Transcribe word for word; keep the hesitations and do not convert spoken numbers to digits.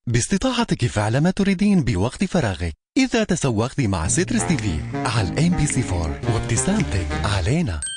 باستطاعتك فعل ما تريدين بوقت فراغك إذا تسوقت مع سيترس تي في على الام بي سي أربعة وابتسامتك علينا.